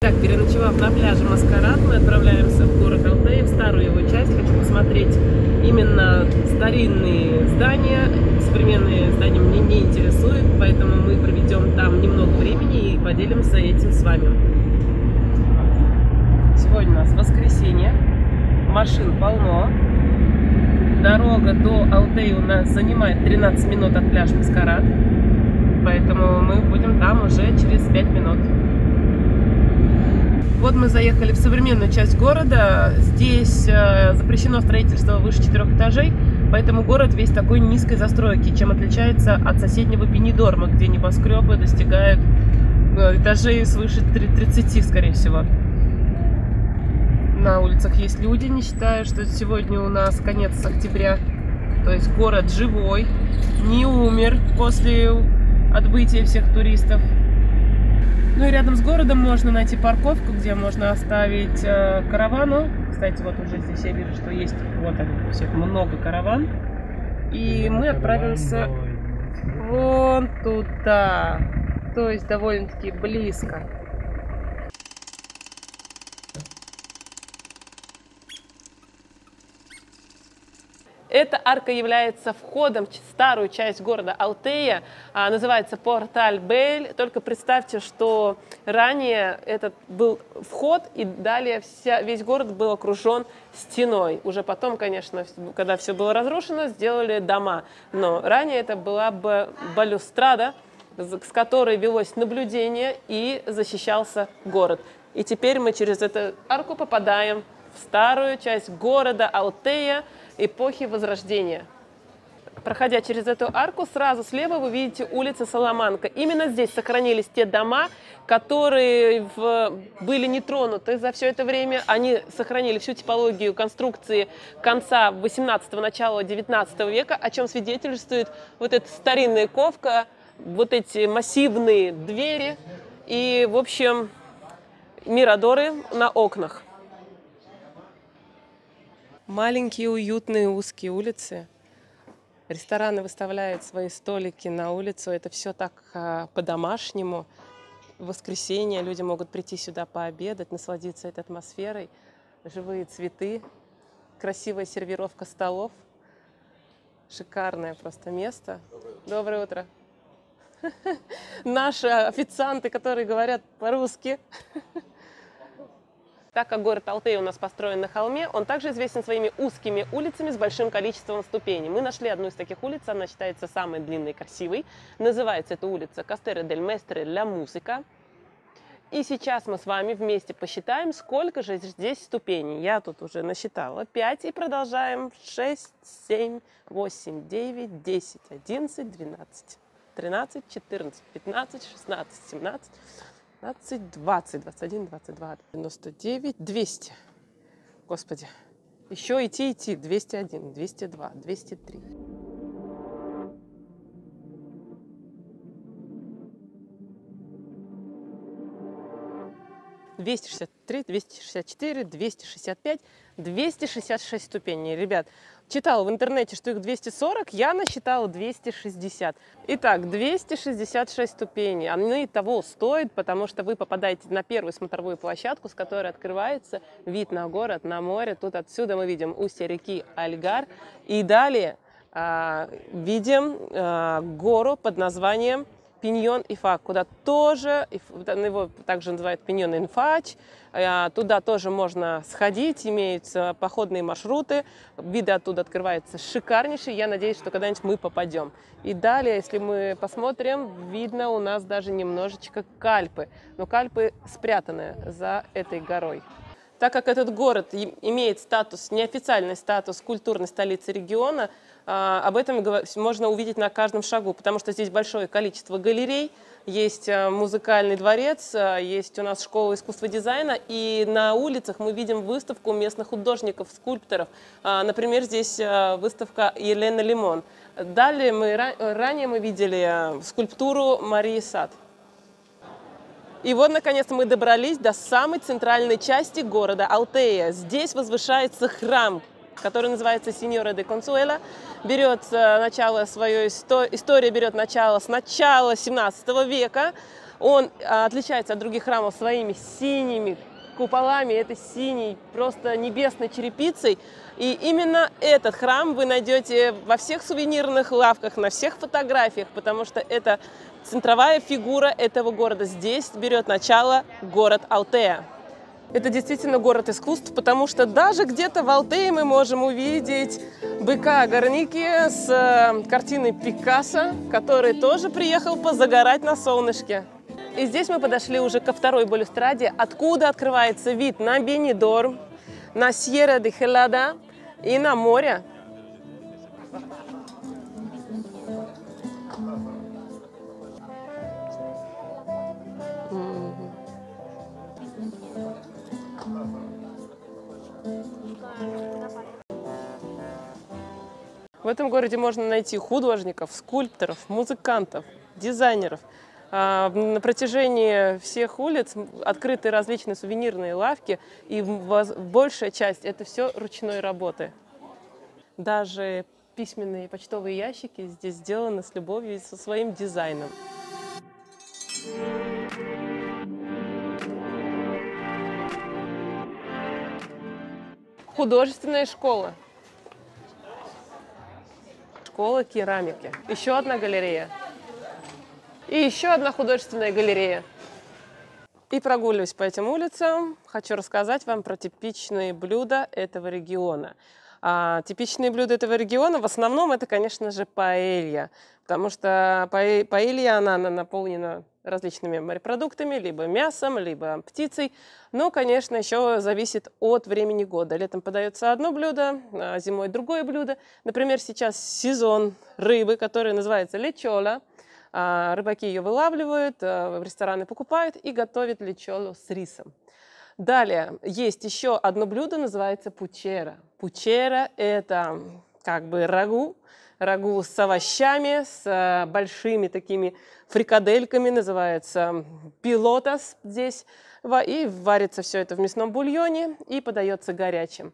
Так, переночевав на пляже Маскарад, мы отправляемся в город Алтей, в старую его часть. Хочу посмотреть именно старинные здания. Современные здания меня не интересуют, поэтому мы проведем там немного времени и поделимся этим с вами. Сегодня у нас воскресенье, машин полно. Дорога до Алтея у нас занимает 13 минут от пляжа Маскарад, поэтому мы будем там уже через 5 минут. Вот мы заехали в современную часть города. Здесь запрещено строительство выше 4 этажей, поэтому город весь такой низкой застройки, чем отличается от соседнего Бенидорма, где небоскребы достигают этажей свыше 30, скорее всего. На улицах есть люди, не считая, что сегодня у нас конец октября. То есть город живой, не умер после отбытия всех туристов. Ну и рядом с городом можно найти парковку, где можно оставить каравану. Кстати, вот уже здесь я вижу, что есть, вот они, всех много караван. И мы отправимся вон туда, то есть довольно-таки близко. Эта арка является входом в старую часть города Алтея, называется Порталь-Бель. Только представьте, что ранее этот был вход, и далее весь город был окружен стеной. Уже потом, конечно, когда все было разрушено, сделали дома. Но ранее это была бы балюстрада, с которой велось наблюдение и защищался город. И теперь мы через эту арку попадаем в старую часть города Алтея эпохи Возрождения. Проходя через эту арку, сразу слева вы видите улицу Саламанка. Именно здесь сохранились те дома, которые были не тронуты за все это время. Они сохранили всю типологию конструкции конца 18-го, начала 19 века, о чем свидетельствует вот эта старинная ковка, вот эти массивные двери и, в общем, мирадоры на окнах. Маленькие, уютные, узкие улицы. Рестораны выставляют свои столики на улицу. Это все так по-домашнему. В воскресенье люди могут прийти сюда пообедать, насладиться этой атмосферой. Живые цветы, красивая сервировка столов. Шикарное просто место. Доброе утро. Наши официанты, которые говорят по-русски. Так как город Алтей у нас построен на холме, он также известен своими узкими улицами с большим количеством ступеней. Мы нашли одну из таких улиц, она считается самой длинной и красивой. Называется эта улица Кастера дель Местре ля Музыка. И сейчас мы с вами вместе посчитаем, сколько же здесь ступеней. Я тут уже насчитала 5 и продолжаем. 6, 7, 8, 9, 10, 11, 12, 13, 14, 15, 16, 17... 15, 20, 21, 22, 99, 200. Господи. Еще идти. 201, 202, 203. 263, 264, 265, 266 ступеней. Ребят, читала в интернете, что их 240, я насчитала 260. Итак, 266 ступеней. Они того стоят, потому что вы попадаете на первую смотровую площадку, с которой открывается вид на город, на море. Тут отсюда мы видим устье реки Альгар. И далее видим гору под названием Пиньон-Ифак, куда тоже, его также называют Пиньон-Инфач, туда тоже можно сходить, имеются походные маршруты, виды оттуда открываются шикарнейшие, я надеюсь, что когда-нибудь мы попадем. И далее, если мы посмотрим, видно у нас даже немножечко Кальпы, но Кальпы спрятаны за этой горой. Так как этот город имеет статус, неофициальный статус культурной столицы региона, об этом можно увидеть на каждом шагу, потому что здесь большое количество галерей, есть музыкальный дворец, есть у нас школа искусства дизайна, и на улицах мы видим выставку местных художников, скульпторов. Например, здесь выставка Елены Лимон. Далее ранее мы видели скульптуру Марии Сад. И вот, наконец, мы добрались до самой центральной части города Алтея. Здесь возвышается храм, который называется Синьора де Консуэла. История берет начало с начала 17 века. Он отличается от других храмов своими синими куполами, этой синей, просто небесной черепицей. И именно этот храм вы найдете во всех сувенирных лавках, на всех фотографиях, потому что это центровая фигура этого города. Здесь берет начало город Алтея. Это действительно город искусств, потому что даже где-то в Алтее мы можем увидеть быка Гарники с картиной Пикассо, который тоже приехал позагорать на солнышке. И здесь мы подошли уже ко второй балюстраде, откуда открывается вид на Бенидорм, на Сьерра-де-Хелада и на море. В этом городе можно найти художников, скульпторов, музыкантов, дизайнеров. На протяжении всех улиц открыты различные сувенирные лавки, и большая часть – это все ручной работы. Даже письменные почтовые ящики здесь сделаны с любовью и со своим дизайном. Художественная школа. Школа керамики. Еще одна галерея. И еще одна художественная галерея. И прогуливаясь по этим улицам, хочу рассказать вам про типичные блюда этого региона. Типичные блюда этого региона в основном это, конечно же, паэлья. Потому что паэлья, она наполнена различными морепродуктами, либо мясом, либо птицей. Но, конечно, еще зависит от времени года. Летом подается одно блюдо, зимой другое блюдо. Например, сейчас сезон рыбы, который называется лечола. Рыбаки ее вылавливают, в рестораны покупают и готовят лечолу с рисом. Далее есть еще одно блюдо, называется пучера. Пучера – это как бы рагу с овощами, с большими такими фрикадельками, называется пилотас здесь. И варится все это в мясном бульоне и подается горячим.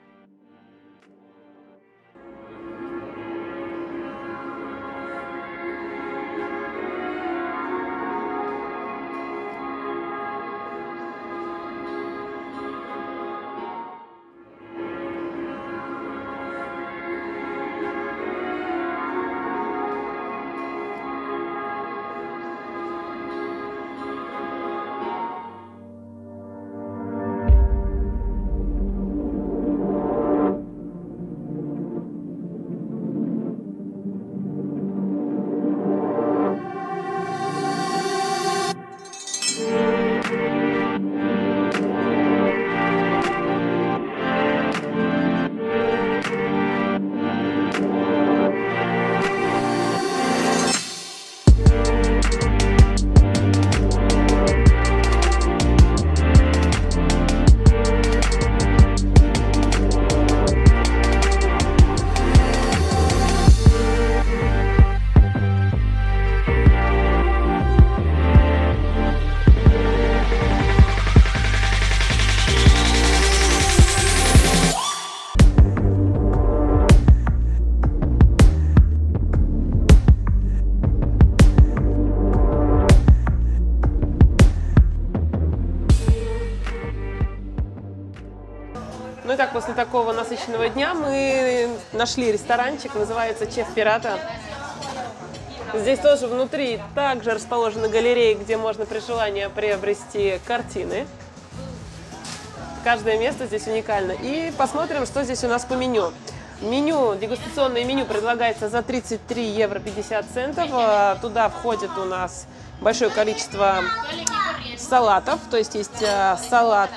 Ну и так, после такого насыщенного дня мы нашли ресторанчик, называется Чеф Пирата. Здесь тоже внутри также расположены галереи, где можно при желании приобрести картины. Каждое место здесь уникально. И посмотрим, что здесь у нас по меню. Меню, дегустационное меню предлагается за 33 евро 50 центов. Туда входит у нас большое количество салатов. То есть есть салат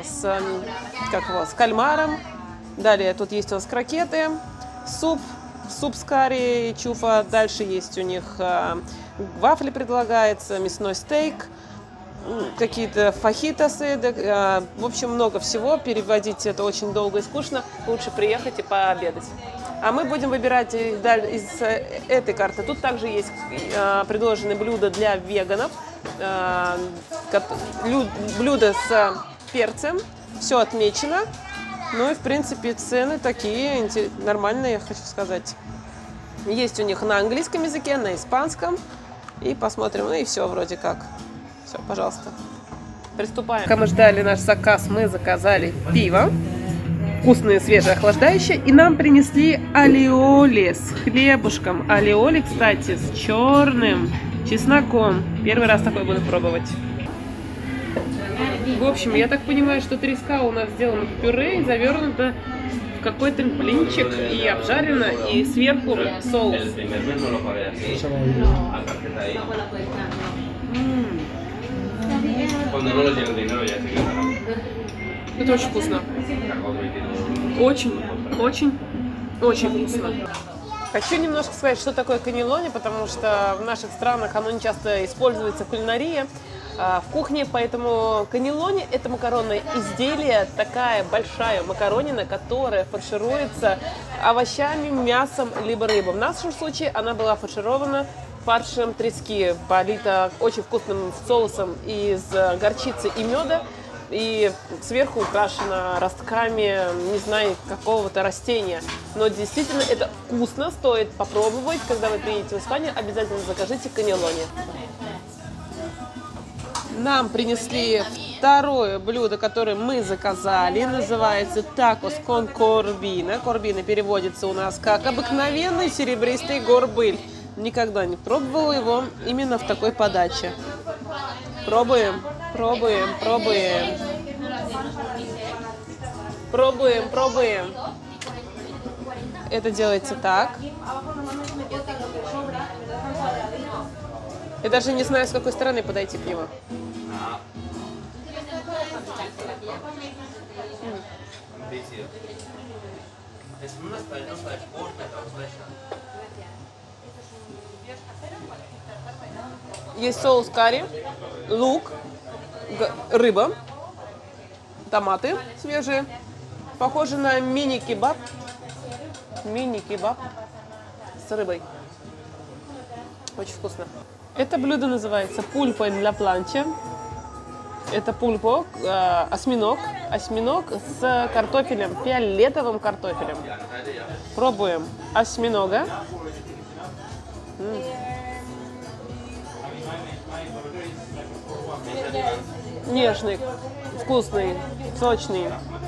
с кальмаром. Далее тут есть у нас крокеты, суп с карри и чуфа. Дальше есть у них вафли предлагается, мясной стейк, какие-то фахитосы. В общем, много всего. Переводить это очень долго и скучно. Лучше приехать и пообедать. А мы будем выбирать из этой карты. Тут также есть предложены блюда для веганов. Блюда с перцем. Все отмечено. Ну и, в принципе, цены такие нормальные, хочу сказать. Есть у них на английском языке, на испанском. И посмотрим, ну и все вроде как. Все, пожалуйста. Приступаем. Пока мы ждали наш заказ, мы заказали пиво. Вкусное, свежее, охлаждающее. И нам принесли алиоли с хлебушком. Алиоли, кстати, с черным чесноком. Первый раз такой буду пробовать. В общем, я так понимаю, что треска у нас сделана в пюре и завернута в какой-то блинчик и обжарена, и сверху соус. Это очень вкусно. Очень вкусно. Хочу немножко сказать, что такое каннелони, потому что в наших странах оно не часто используется в кулинарии, в кухне, поэтому каннелони – это макаронное изделие, такая большая макаронина, которая фаршируется овощами, мясом, либо рыбой. В нашем случае она была фарширована фаршем трески, полита очень вкусным соусом из горчицы и меда, и сверху украшена ростками, не знаю, какого-то растения. Но действительно это вкусно, стоит попробовать. Когда вы приедете в Испанию, обязательно закажите каннелони. Нам принесли второе блюдо, которое мы заказали. Называется такос кон корбина. Корбина переводится у нас как обыкновенный серебристый горбыль. Никогда не пробовала его именно в такой подаче. Пробуем. Это делается так. Я даже не знаю, с какой стороны подойти к нему. Есть соус карри, лук, рыба, томаты свежие. Похоже на мини-кебаб. Мини-кебаб с рыбой. Очень вкусно. Это блюдо называется пульпо для планча. Это пульпо, осьминог. Осьминог с картофелем, фиолетовым картофелем. Пробуем осьминога. Нежный, вкусный, сочный.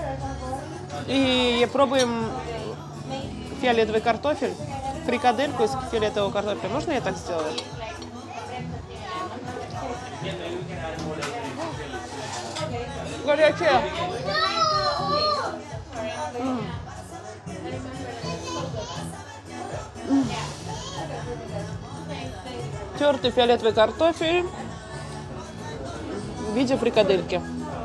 И пробуем фиолетовый картофель, фрикадельку из фиолетового картофеля. Можно я так сделаю? Горячая. Тертый фиолетовый картофель в виде фрикадельки.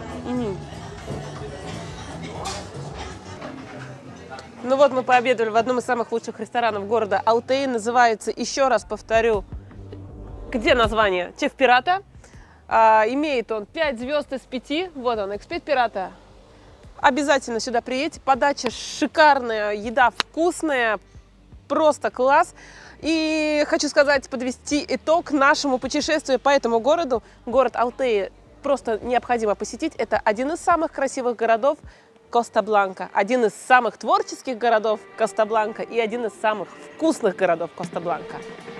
Ну вот, мы пообедали в одном из самых лучших ресторанов города Алтей. Называется, еще раз повторю, где название? Чеф Пирата. Имеет он 5 звезд из 5. Вот он, экспет Пирата. Обязательно сюда приедьте. Подача шикарная, еда вкусная, просто класс. И хочу сказать, подвести итог нашему путешествию по этому городу. Город Алтей просто необходимо посетить. Это один из самых красивых городов Коста-Бланка, один из самых творческих городов Коста-Бланка и один из самых вкусных городов Коста-Бланка.